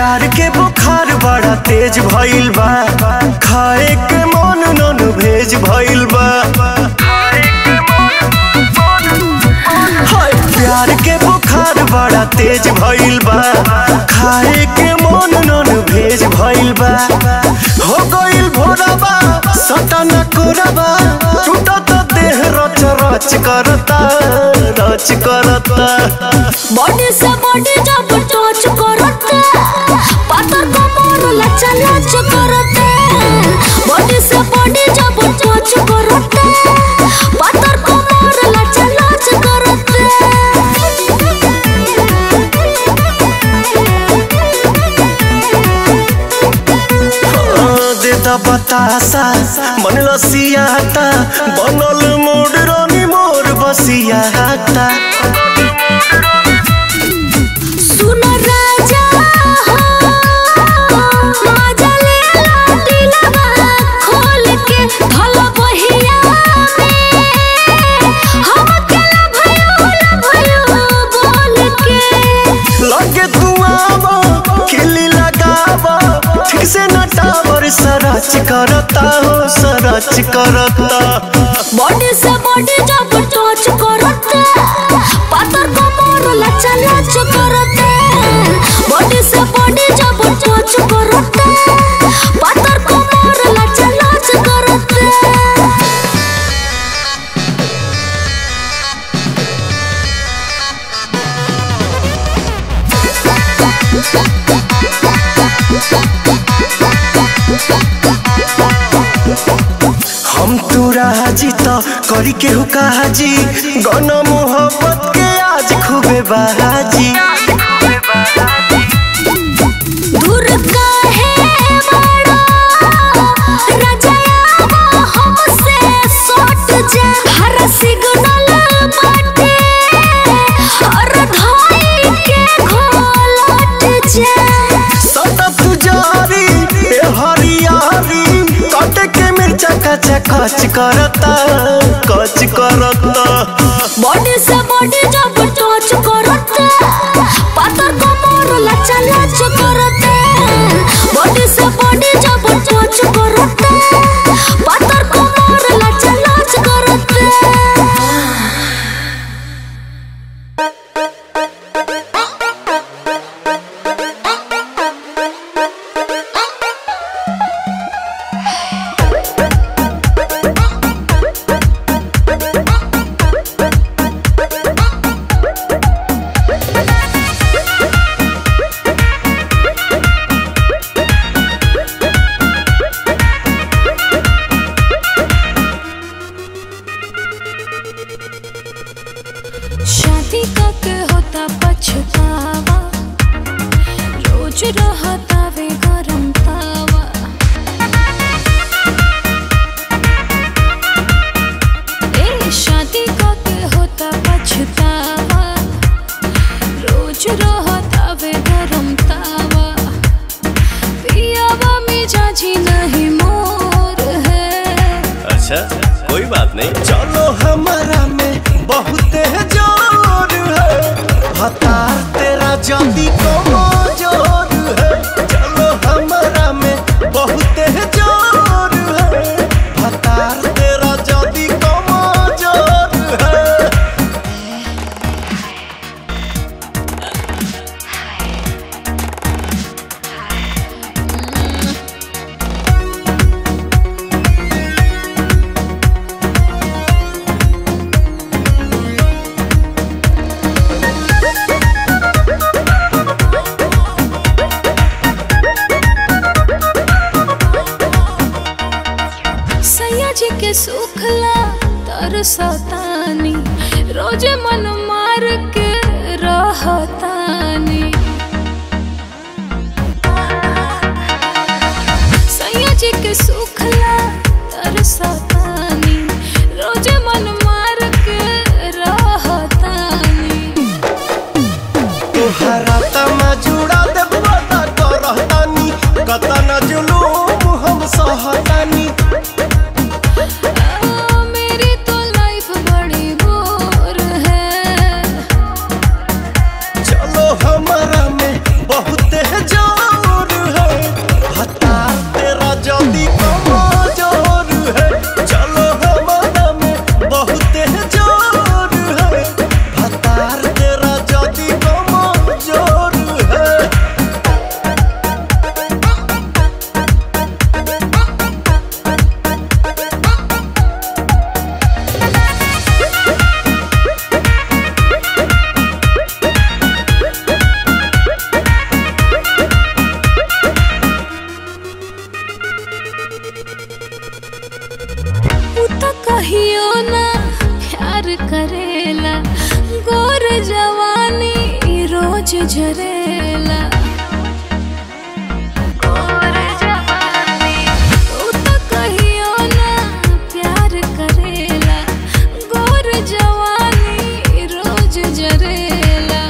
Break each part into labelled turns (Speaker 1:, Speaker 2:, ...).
Speaker 1: प्यार के बुखार बड़ा तेज भइल बा, खाए के मन नन भेज भइल बा। प्यार के बुखार बड़ा तेज भइल बा, खाए के मन नन भेज भइल बा। हो गइल भोरबा सटन कोरबा, टूटत देह रच रच करता रच करता।
Speaker 2: बॉडी से बॉडी जब टच करता, पातर कमर लचा लच करता। बॉडी से बॉडी जब टच करता, पातर कमर लचा लच करता।
Speaker 1: देता बतासा मन लसियाता, बनल मोड़ रानी मोर बसियाता।
Speaker 2: सुन राजा हो मजा ले ला दिलवा खोल के, धल बहिया में हम अकेला भयो बोल के।
Speaker 1: लगे तू आवा खिली लगावा, ठीक से न टावर सरच करता हो सरच करता।
Speaker 2: बॉडी से बॉडी जब टच करता, पातर कमर लचा लच करता। बॉडी से बॉडी जब टच करता, पातर कमर लचा लच करता।
Speaker 1: हम तू राजी तो करी के हुकाजी, गन मोहब्बत के आज खूबे बाजी।
Speaker 2: दूर काहे बड़ा रजाया हमसे सट जा, हर सिग्नल बाटे और धाई के घोलट जा।
Speaker 1: सतत जारी हरियारी, कट के मिर्चा कच कच करता कच करता।
Speaker 2: बॉडी से बॉडी जब टच करता, पातर कमर लचा लच करता। बॉडी से बॉडी जब टच करता, पातर कमर लचा लच करता। शादी के होता पछतावा, रोज रहता वे गरम तावा। शादी के होता पछतावा, रोज रहता वे गरम तावा। पियावा मिजाजी नहीं मोर है।
Speaker 1: अच्छा कोई बात नहीं, चलो हमारा में बहुत जोर है, हतार तेरा जाति को जोर है। चलो हमारा में बहुत जोर है, हतार तेरा जाति को जोर है।
Speaker 2: के सुखला तरसतानी, रोज मन मार के रहतानी। सैया जी के सुखला तरसतानी, रोज मन मार के रहतानी।
Speaker 1: तुहरा तना जुड़ा देबा ता करतानी, कतना जुलूम हम सहतानी।
Speaker 2: मेरी तो लाइफ बड़ी बोर है।
Speaker 1: चलो हमारा में बहुत जोर
Speaker 2: कहियो ना प्यार करेला, गोर जवानी रोज झरेला। गोर जवानी तू तो कहियो ना प्यार करेला, गोर जवानी रोज झरेला।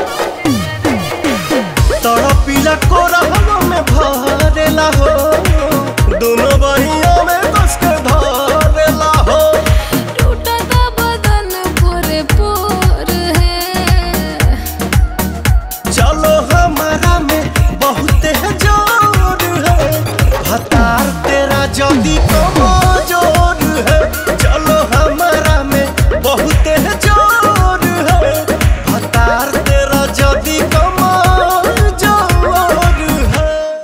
Speaker 1: तड़पिला कोरहवा में भरेला हो, दोनों बहिया में कस के धरेला हो।
Speaker 2: टूटता बदन पूरे पूर है,
Speaker 1: चलो हमारा में बहुत है जोर है, हतार तेरा जल्दी कमजोर है। चलो हमारा में बहुत है जोर है, हतार तेरा जल्दी कमजोर है।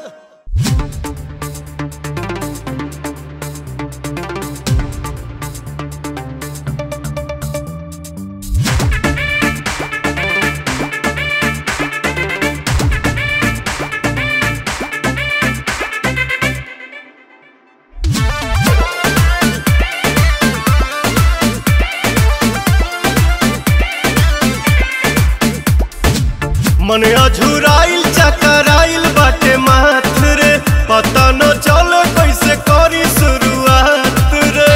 Speaker 1: मन अझुराइल चकराइल बाटे माथ रे, पता न चले कैसे करी शुरुआत रे।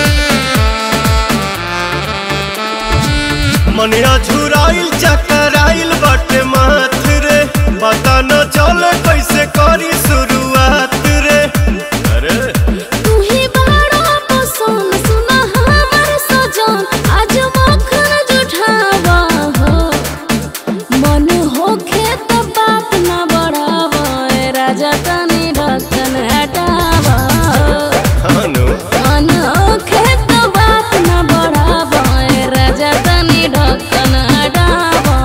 Speaker 1: मन अझुराइल चकराइल बाटे माथ रे, पता न चले कैसे करी शुरुआत रे। अरे
Speaker 2: तू ही बड़ा पसंद सुना हमर सजन, आज मखन जुठावा हो। मन होखे तो बात न बढ़ावा, राजा तनी ढक्कन हटावा।
Speaker 1: हानो
Speaker 2: मन होखे तो बात न बढ़ावा, राजा तनी ढक्कन हटावा।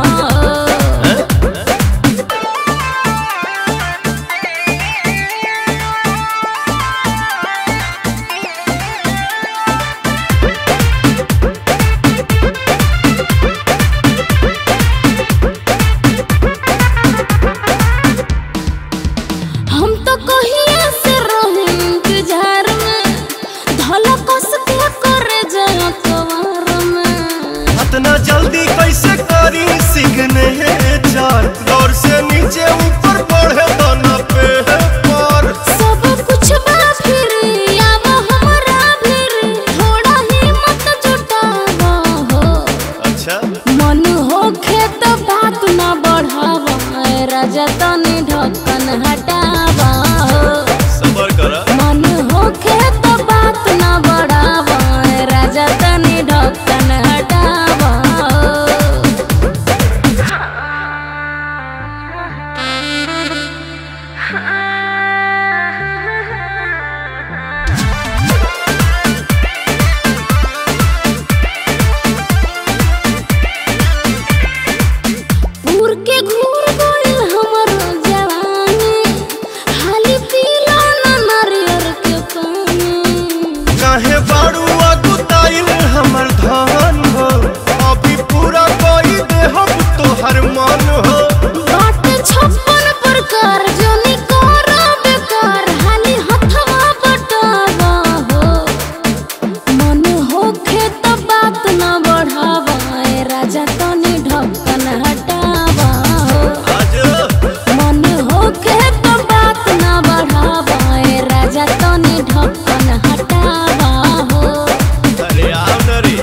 Speaker 2: हम तो कहिए से रहे इंतजार में, धला कस के करे जाया कवार में।
Speaker 1: इतना जल्दी कैसे करी सिग्नेचर, दौर से नीचे ऊपर बढ़े दाना पे है पर।
Speaker 2: सब कुछ बा फिर आब हमरा फिर, थोड़ा हिम्मत जुटावा हो।
Speaker 1: अच्छा
Speaker 2: मन होखे तो बात न बढ़ावा, राजा तनी ढक्कन हटावा हो।
Speaker 1: सबर करा।
Speaker 2: मन होखे तो बात न बढ़ावा, राजा तनी ढक्कन हटावा हो। पूर के घूर गइल हमर जवानी, हाली पीला ना नारियर के पानी।
Speaker 1: काहे बाड़ू अगुताइल हमर धन हो, अभी पूरा कोई दे हम तोहर मन हो।
Speaker 2: बाट 56 प्रकार जोनी करा बेकार, हाली हथवा बटावा हो। मन होखे तो बात न बढ़ावा, राजा तनी ढक्कन हटावा हो।
Speaker 1: आज
Speaker 2: मन होखे तो बात न बढ़ावा, राजा तनी ढक्कन हटावा हो।
Speaker 1: अरे आओ न रे।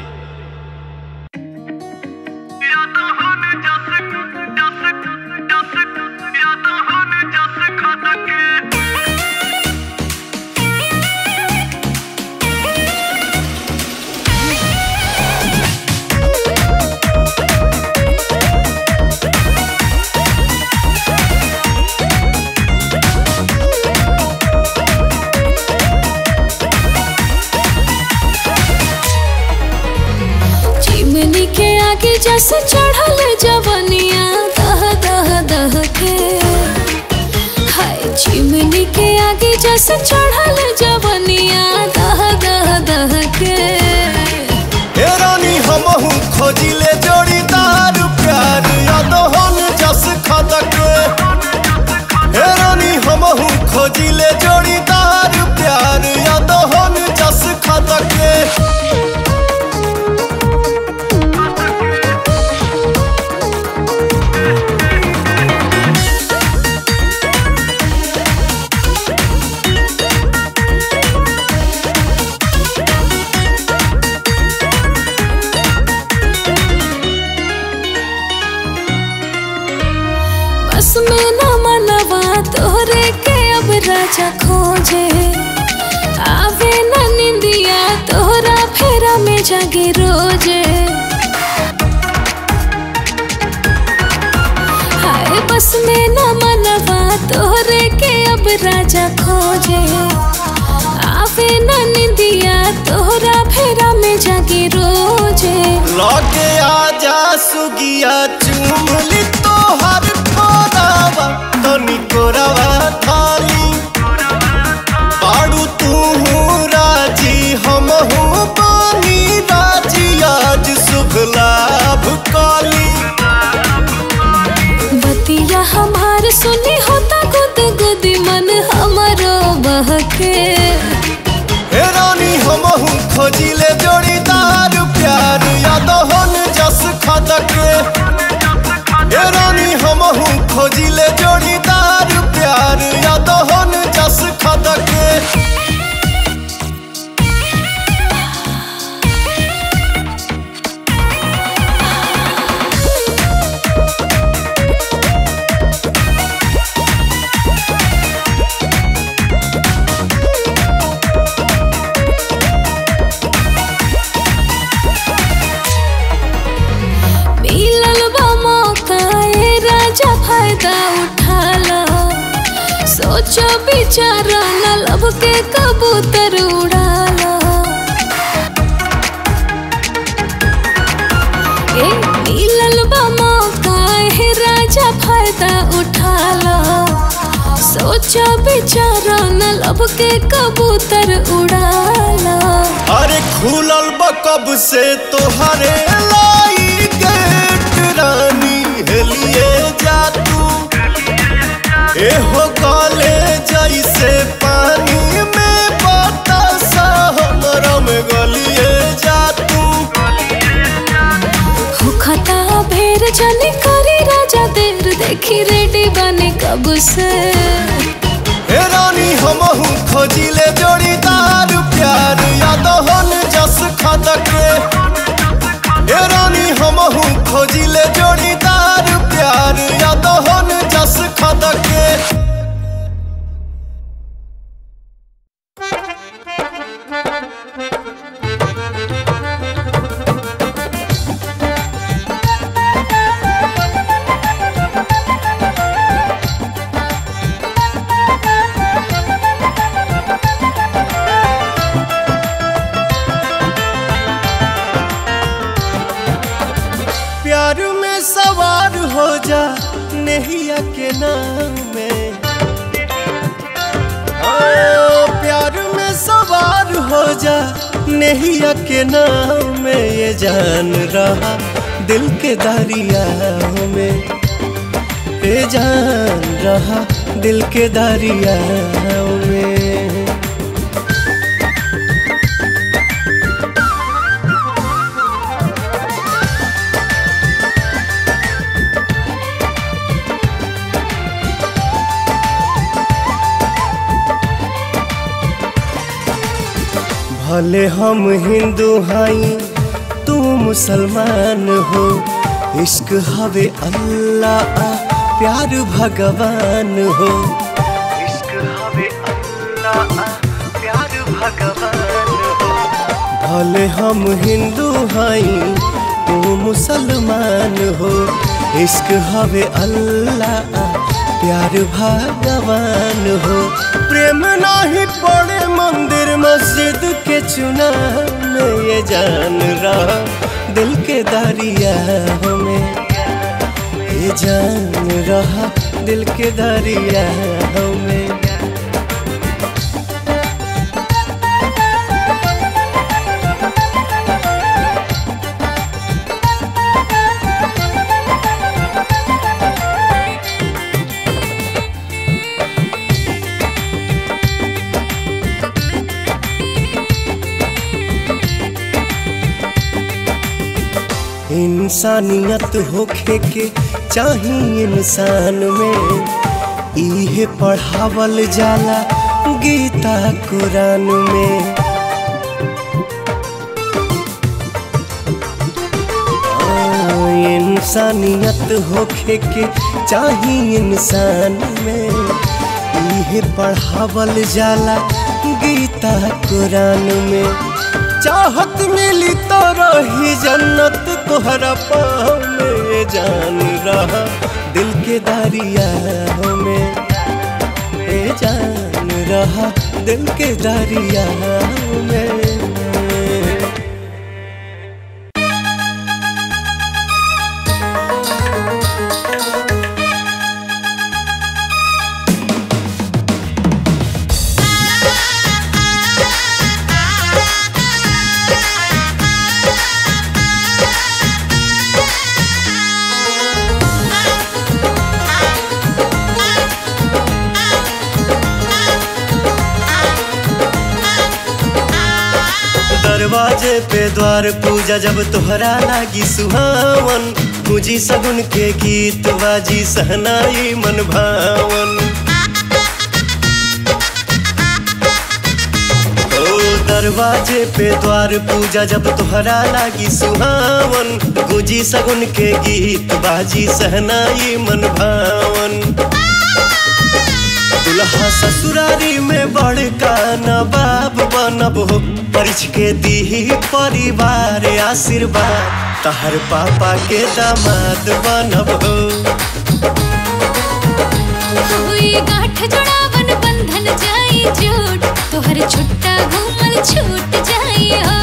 Speaker 2: चिमनी के आगे जैसे चढ़ल जवनिया, दह दह दह के। हाय चिमनी के आगे जैसे चढ़ल जवनिया, दह दह दह के।
Speaker 1: हे रानी हमहू खोजिले जोड़ीदार प्यार, यादोहन जस खदक। हे रानी हमहू खोजिले जोड़ीदार प्यार, यादोहन जस खदक।
Speaker 2: राजा खोजे आवे न निंदिया तोहरा फेरा में जागे रोजे हाय बस में न मनवा तोहरे के अब राजा खोजे आवे न निंदिया तोहरा फेरा में जागे रोजे
Speaker 1: लगे आजा सुगिया चुमली तोहर कोरावा तनी कोरावा थाली पाड़ू तू राजी हमहू बानी राजी आज शुभ लाभ काली
Speaker 2: बतिया हमार सुनी होता गुद गुदी मन हमारो बहके
Speaker 1: हे रानी हमहू खोजिले जोड़ीदार प्यार यादहन जस खदके हे रानी हमहू खोजिले जोड़ीदार प्यार यादहन जस खदके
Speaker 2: फायदा उठा लो सोचो बिचारा न लब के कबूतर उड़ा लो मिलल बा मौका है राजा फायदा उठा लो सोचो बिचारा न लब के कबूतर उड़ा लो
Speaker 1: अरे खुलल बा कब से तोहरे लाई गेट रानी हेलिए जा तू एहो गले जैसे पानी में बतासा हमरा में गलिए जा तू
Speaker 2: खता भेर जाने करी राजा देर देखी रेडी बने कब से
Speaker 1: हे रानी हमहू खोजिले जोड़ीदार प्यार यादहन जस खदके हे रानी हमहू खोजिले जोड़ीदार प्यार यादहन जस खदके प्यार में सवार हो जा नैया के नाम में प्यार में सवार हो जा नैया के नाम में ये जान रहा दिल के दरिया में ये जान रहा दिल के दरिया में भले हम हिंदू हई तू मुसलमान हो इश्क हवे अल्लाह प्यार भगवान हो इश्क हवे अल्लाह प्यार भगवान हो भले हम हिंदू हई तू मुसलमान हो इश्क हवे अल्लाह प्यार भगवान हो प्रेम नाही पड़े मंदिर मस्जिद के चुना में ये जान रहा दिल के दरिया में ये जान रहा दिल के दरिया में इंसानियत होखे के चाहिए इंसान में इहे पढ़ावल जाला गीता कुरान में इंसानियत होखे के चाहिए इंसान में इहे पढ़ावल जाला गीता कुरान में। चाहत मिली तो रही जन्नत तोहरा पाँव में, जान रहा दिल के दरिया में, जान रहा दिल के दरिया में। दरवाजे पे द्वार पूजा जब तोहरा लागी सुहावन, पूजी सगुन के गीत बाजी सहनाई मन भावन। ओ दरवाजे पे द्वार पूजा जब तोहरा लागी सुहावन, पूजी सगुन के गीत बाजी सहनाई मन भावन। दुल्हा ससुरारी में बड़का नवाब बनब हो, परिछ के दीही परिवार आशीर्वाद, तहर पापा के दामाद बनब हो।
Speaker 2: गांठ जोड़ावन बंधन जाई जोड़, तोहर छुट्टा घूमल छूट जाई हो।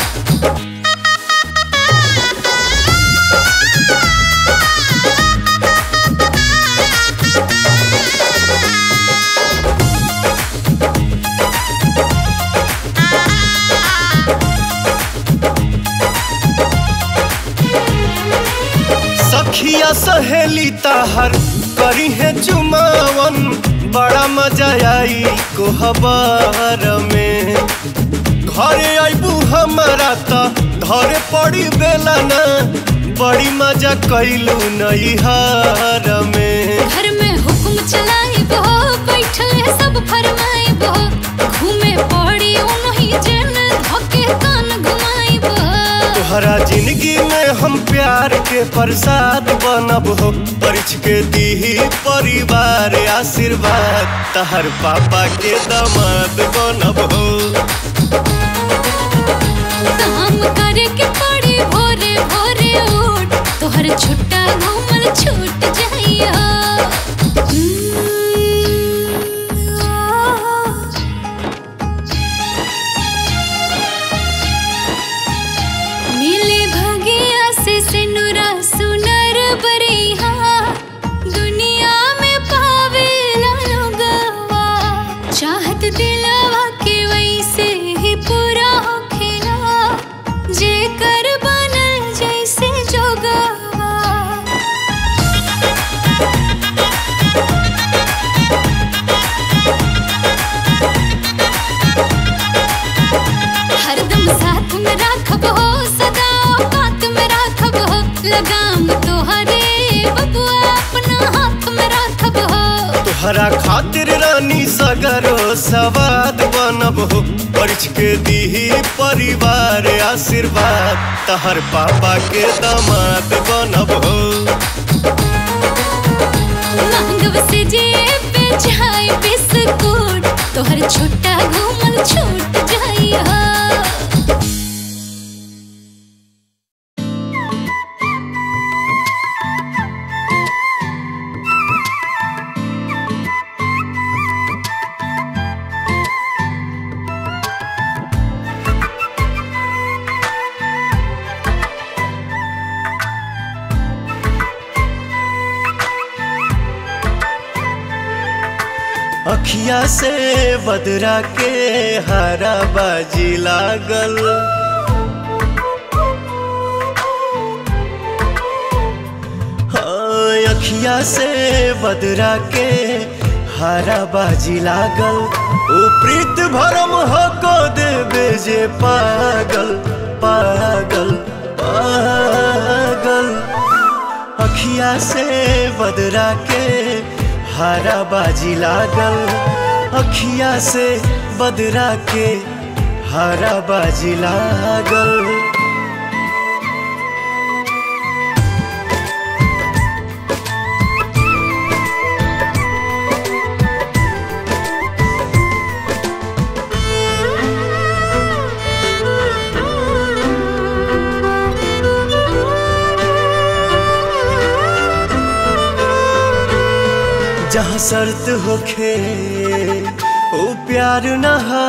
Speaker 1: सखिया सहेली ताहर करी है चुमावन, बड़ा मजा आई कोहबर में। घरे आइबू हमारा त धरे पड़ी बेला ना, बड़ी मजा कैलू नैहर में।
Speaker 2: घर में हुक्म चलाई बो, बैठल है सब फरमाई बो, घूमे पड़ी उन्हीं जन धोके कान घुमाई बो।
Speaker 1: तोहरा जिंदगी में हम प्यार के प्रसाद बनब हो, परिछ के दीही परिवार आशीर्वाद, तहर पापा के दामाद बनब हो।
Speaker 2: काम करे के पड़ी भोरे भोरे उठ, तोहर छुट्टा घूमल छूट जाइया। मिले भगिया से सिनुरा सुनर बरिहा, दुनिया में पावे लोगवा, चाहत दिलवा के वैसे ही पूरा होखेला, जे कर बनल जैसे जोगवा। हरदम साथ में राखब हो, सदा औकात में राखब हो, लगाम तोहरे बबुआ अपना हाथ में राखब हो।
Speaker 1: तोहरा खातिर रानी सगरो सवाद बनब हो, परिछ के दीही परिवार आशीर्वाद, तहर पापा के दामाद बनब हो।
Speaker 2: मांगव से जेब पे चाय बिस्कुट, तोहर छुट्टा घूमल छूट जाइया।
Speaker 1: अखिया से बदरा के हरा बाजी लागल, हाँ अखिया से बदरा के हरा बाजी लागल, ओ प्रीत भरम हो को देवे जे पागल पागल पागल। अखिया से बदरा के हरा बाजी लागल, अखिया से बदरा के हरा बाजी लागल। जहाँ शर्त होखे ओ प्यार नहा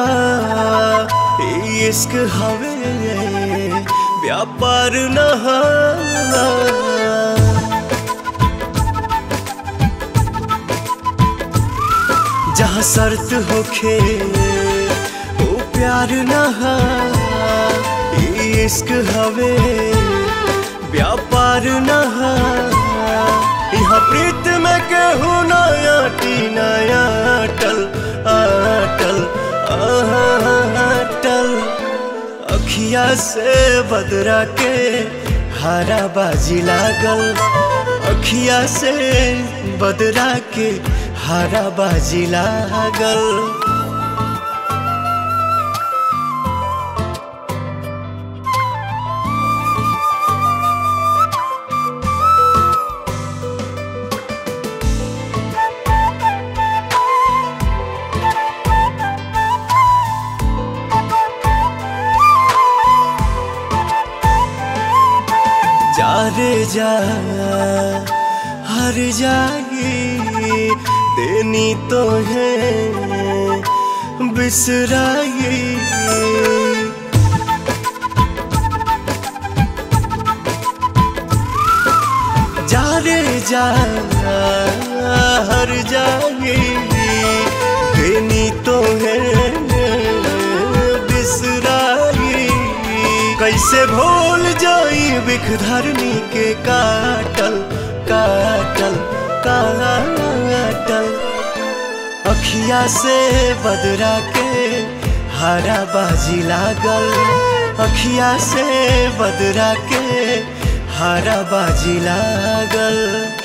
Speaker 1: इश्क हवे व्यापार नहा। जहाँ शर्त होखे ओ प्यार नहा इश्क हवे व्यापार नहा। यहाँ प्रीत में केहू नया टी नया अटल अटल अटल। अखिया से बदरा के हारा बाजी लागल, अखिया से बदरा के हारा बाजी लागल। जा रे जा हर जाई देनी तो है बिसराई। जा रे जा हर जाई देनी तो है बिसराई। कैसे भूल जाई बिख धरनी के काटल काटल काटल। अखिया से बदरा के हारा बाजी लागल, अखिया से बदरा के हारा बाजी लागल।